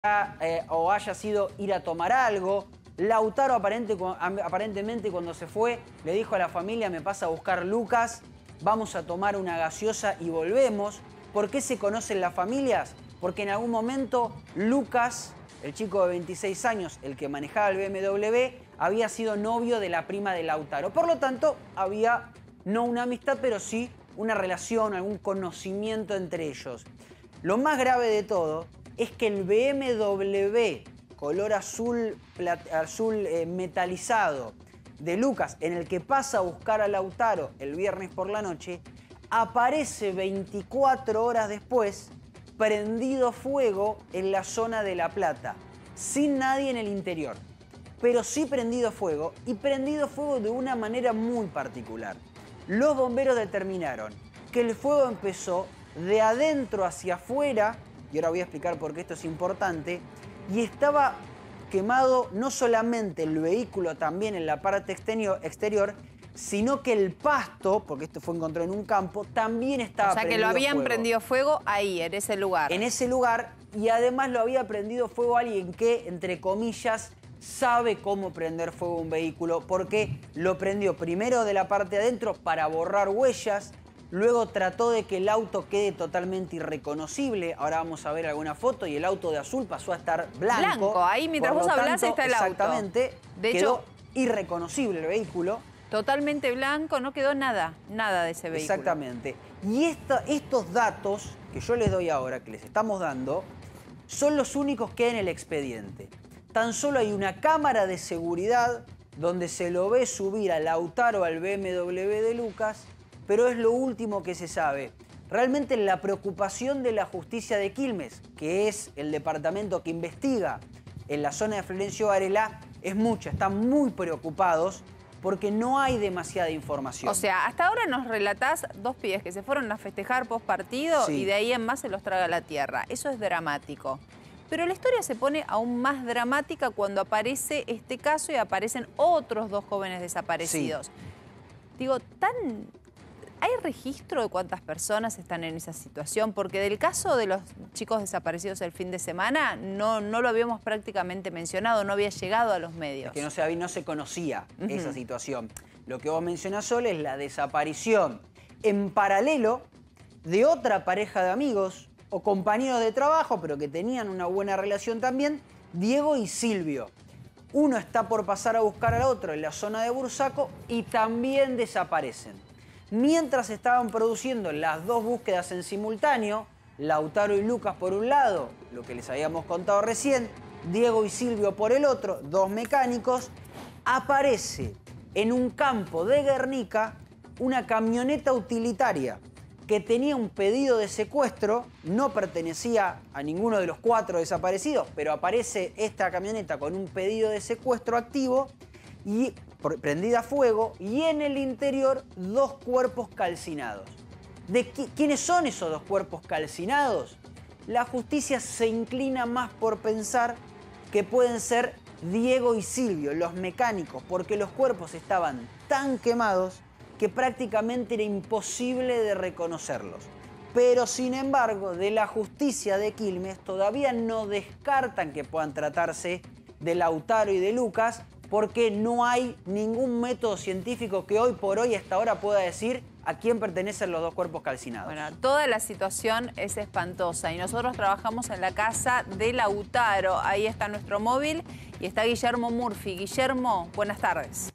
o haya sido ir a tomar algo. Lautaro aparentemente cuando se fue le dijo a la familia: me pasa a buscar Lucas, vamos a tomar una gaseosa y volvemos. ¿Por qué se conocen las familias? Porque en algún momento Lucas, el chico de 26 años, el que manejaba el BMW, había sido novio de la prima de Lautaro. Por lo tanto, había no una amistad, pero sí una relación, algún conocimiento entre ellos. Lo más grave de todo es que el BMW color azul metalizado de Lucas, en el que pasa a buscar a Lautaro el viernes por la noche, aparece 24 horas después prendido fuego en la zona de La Plata, sin nadie en el interior, pero sí prendido fuego, y prendido fuego de una manera muy particular. Los bomberos determinaron que el fuego empezó de adentro hacia afuera, y ahora voy a explicar por qué esto es importante, y estaba quemado no solamente el vehículo, también en la parte exterior, sino que el pasto, porque esto fue encontrado en un campo, también estaba prendido fuego. O sea, que lo habían prendido fuego ahí, en ese lugar. En ese lugar, y además lo había prendido fuego alguien que, entre comillas, sabe cómo prender fuego un vehículo, porque lo prendió primero de la parte de adentro para borrar huellas, luego trató de que el auto quede totalmente irreconocible. Ahora vamos a ver alguna foto y el auto de azul pasó a estar blanco. Blanco, ahí mientras vos hablás está el auto. Exactamente, quedó irreconocible el vehículo. Totalmente blanco, no quedó nada de ese vehículo. Exactamente. Y estos datos que yo les doy ahora, que les estamos dando, son los únicos que hay en el expediente. Tan solo hay una cámara de seguridad donde se lo ve subir a Lautaro al BMW de Lucas, pero es lo último que se sabe. Realmente la preocupación de la justicia de Quilmes, que es el departamento que investiga en la zona de Florencio Varela, es mucha. Están muy preocupados porque no hay demasiada información. O sea, hasta ahora nos relatás dos pibes que se fueron a festejar post partido, sí, y de ahí en más se los traga la tierra. Eso es dramático. Pero la historia se pone aún más dramática cuando aparece este caso y aparecen otros dos jóvenes desaparecidos. Sí. Digo, ¿hay registro de cuántas personas están en esa situación? Porque del caso de los chicos desaparecidos el fin de semana no lo habíamos prácticamente mencionado, no había llegado a los medios. Es que no se conocía esa situación. Lo que vos mencionás, Sol, es la desaparición en paralelo de otra pareja de amigos o compañeros de trabajo, pero que tenían una buena relación también, Diego y Silvio. Uno está por pasar a buscar al otro en la zona de Bursaco y también desaparecen. Mientras estaban produciendo las dos búsquedas en simultáneo, Lautaro y Lucas por un lado, lo que les habíamos contado recién, Diego y Silvio por el otro, dos mecánicos, aparece en un campo de Guernica una camioneta utilitaria que tenía un pedido de secuestro, no pertenecía a ninguno de los cuatro desaparecidos, pero aparece esta camioneta con un pedido de secuestro activo y prendida a fuego, y en el interior dos cuerpos calcinados. ¿Quiénes son esos dos cuerpos calcinados? La justicia se inclina más por pensar que pueden ser Diego y Silvio, los mecánicos, porque los cuerpos estaban tan quemados que prácticamente era imposible de reconocerlos. Pero sin embargo, de la justicia de Quilmes todavía no descartan que puedan tratarse de Lautaro y de Lucas, porque no hay ningún método científico que hoy por hoy, hasta ahora, pueda decir a quién pertenecen los dos cuerpos calcinados. Bueno, toda la situación es espantosa y nosotros trabajamos en la casa de Lautaro. Ahí está nuestro móvil y está Guillermo Murphy. Guillermo, buenas tardes.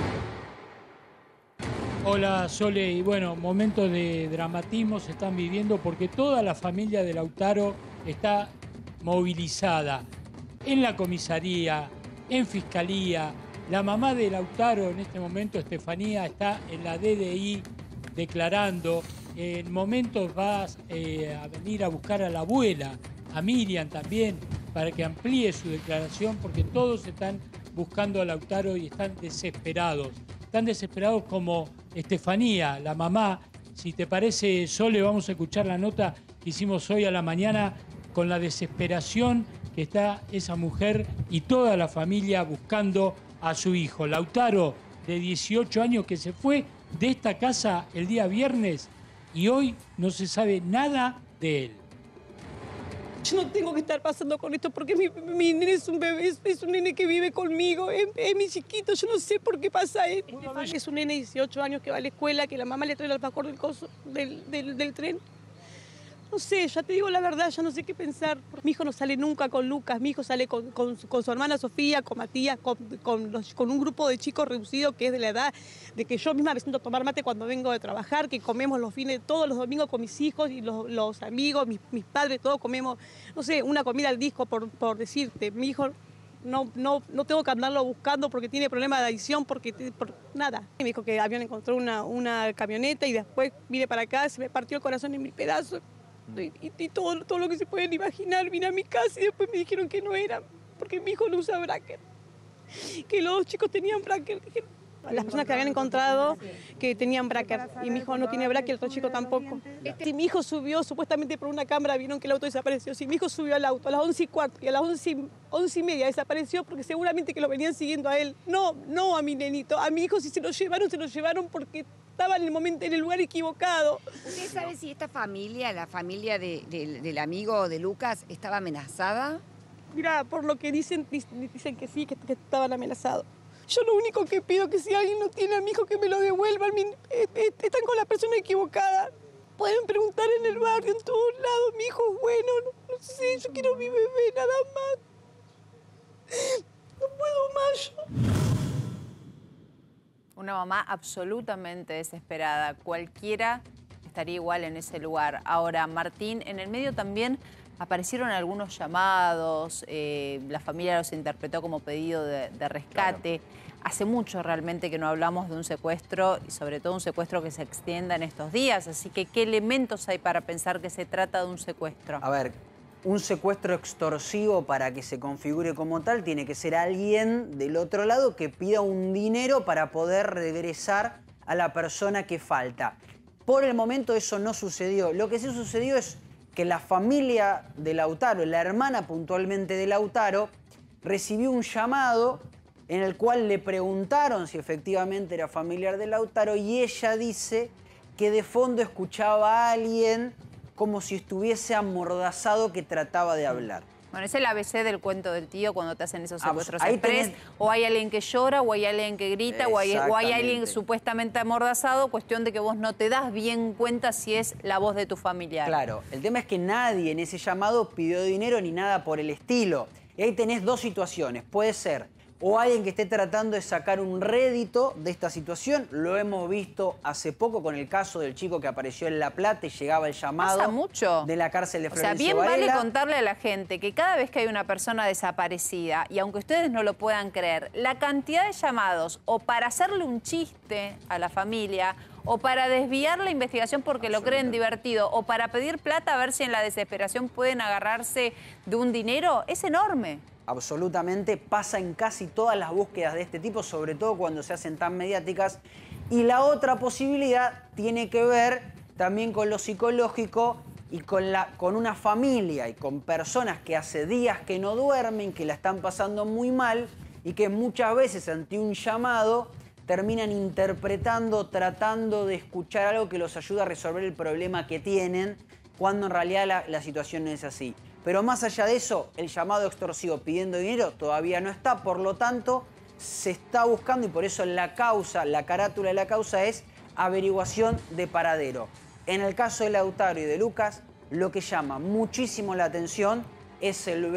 Hola, Sole. Y bueno, momentos de dramatismo se están viviendo porque toda la familia de Lautaro está movilizada en la comisaría, en Fiscalía. La mamá de Lautaro en este momento, Estefanía, está en la DDI declarando. En momentos vas a venir a buscar a la abuela, a Miriam también, para que amplíe su declaración, porque todos están buscando a Lautaro y están desesperados. Tan desesperados como Estefanía, la mamá. Si te parece, Sole, vamos a escuchar la nota que hicimos hoy a la mañana con la desesperación que está esa mujer y toda la familia buscando a su hijo. Lautaro, de 18 años, que se fue de esta casa el día viernes y hoy no se sabe nada de él. Yo no tengo que estar pasando con esto porque mi nene es un bebé, es un nene que vive conmigo, es mi chiquito, yo no sé por qué pasa esto. Es un nene de 18 años que va a la escuela, que la mamá le trae el alfajor del tren. No sé, ya te digo la verdad, ya no sé qué pensar. Mi hijo no sale nunca con Lucas, mi hijo sale con su hermana Sofía, con Matías, con un grupo de chicos reducidos que es de la edad de que yo misma me siento a tomar mate cuando vengo de trabajar, que comemos los fines, todos los domingos con mis hijos y los amigos, mis padres, todos comemos, no sé, una comida al disco por decirte. Mi hijo no tengo que andarlo buscando porque tiene problemas de adicción, por nada. Me dijo que habían encontrado una camioneta y después vine para acá, se me partió el corazón en 1000 pedazos. Y todo lo que se pueden imaginar, vine a mi casa y después me dijeron que no era, porque mi hijo no usa bracket, que los dos chicos tenían bracket. Las personas que habían encontrado que tenían bracket y mi hijo no tiene bracket, el otro chico tampoco. Si mi hijo subió, supuestamente por una cámara vieron que el auto desapareció. Si mi hijo subió al auto a las 11:15 y a las 11:30 desapareció porque seguramente que lo venían siguiendo a él. No a mi nenito, a mi hijo si se lo llevaron porque estaba en el lugar equivocado. ¿Usted sabe si esta familia, la familia del amigo de Lucas, estaba amenazada? Mira, por lo que dicen que sí, que estaban amenazados. Yo lo único que pido es que si alguien no tiene a mi hijo, que me lo devuelvan. Están con la persona equivocada. Pueden preguntar en el barrio, en todos lados. Mi hijo es bueno, no sé, yo quiero mi bebé, nada más. No puedo más yo. Una mamá absolutamente desesperada. Cualquiera estaría igual en ese lugar. Ahora, Martín, en el medio también aparecieron algunos llamados, la familia los interpretó como pedido de rescate. Claro. Hace mucho realmente que no hablamos de un secuestro y sobre todo un secuestro que se extienda en estos días. Así que, ¿qué elementos hay para pensar que se trata de un secuestro? A ver, un secuestro extorsivo, para que se configure como tal, tiene que ser alguien del otro lado que pida un dinero para poder regresar a la persona que falta. Por el momento eso no sucedió. Lo que sí sucedió es que la familia de Lautaro, la hermana puntualmente de Lautaro, recibió un llamado en el cual le preguntaron si efectivamente era familiar de Lautaro y ella dice que de fondo escuchaba a alguien como si estuviese amordazado que trataba de hablar. Bueno, es el ABC del cuento del tío cuando te hacen esos secuestros express. O hay alguien que llora, o hay alguien que grita, o hay alguien supuestamente amordazado, cuestión de que vos no te das bien cuenta si es la voz de tu familiar. Claro, el tema es que nadie en ese llamado pidió dinero ni nada por el estilo. Y ahí tenés dos situaciones. Puede ser o alguien que esté tratando de sacar un rédito de esta situación. Lo hemos visto hace poco con el caso del chico que apareció en La Plata y llegaba el llamado de la cárcel de Florencio Varela. O sea, bien Varela. vale contarle a la gente que cada vez que hay una persona desaparecida, y aunque ustedes no lo puedan creer, la cantidad de llamados o para hacerle un chiste a la familia, o para desviar la investigación porque lo creen divertido, o para pedir plata a ver si en la desesperación pueden agarrarse de un dinero, es enorme. Absolutamente, pasa en casi todas las búsquedas de este tipo, sobre todo cuando se hacen tan mediáticas. Y la otra posibilidad tiene que ver también con lo psicológico y con una familia y con personas que hace días que no duermen, que la están pasando muy mal y que muchas veces ante un llamado terminan interpretando, tratando de escuchar algo que los ayuda a resolver el problema que tienen, cuando en realidad la situación no es así. Pero más allá de eso, el llamado extorsivo pidiendo dinero todavía no está, por lo tanto, se está buscando y por eso la causa, la carátula de la causa es averiguación de paradero. En el caso de Lautaro y de Lucas, lo que llama muchísimo la atención es el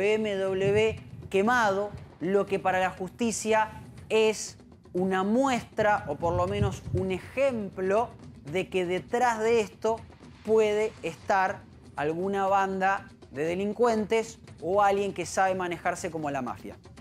BMW quemado, lo que para la justicia es una muestra o por lo menos un ejemplo de que detrás de esto puede estar alguna banda de delincuentes o alguien que sabe manejarse como la mafia.